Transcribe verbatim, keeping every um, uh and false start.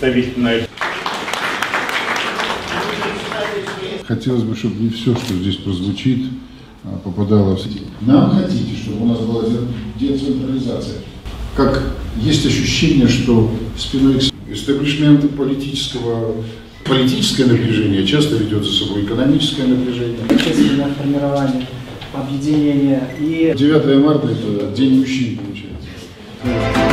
представительная. Хотелось бы, чтобы не все, что здесь прозвучит, попадало в сеть. Нам хотите, чтобы у нас была децентрализация. Как есть ощущение, что спиной к эстаблишменту политического, политическое напряжение часто ведет за собой экономическое напряжение. Общественное формирование, объединение и... девятое марта – это День мужчин, получается.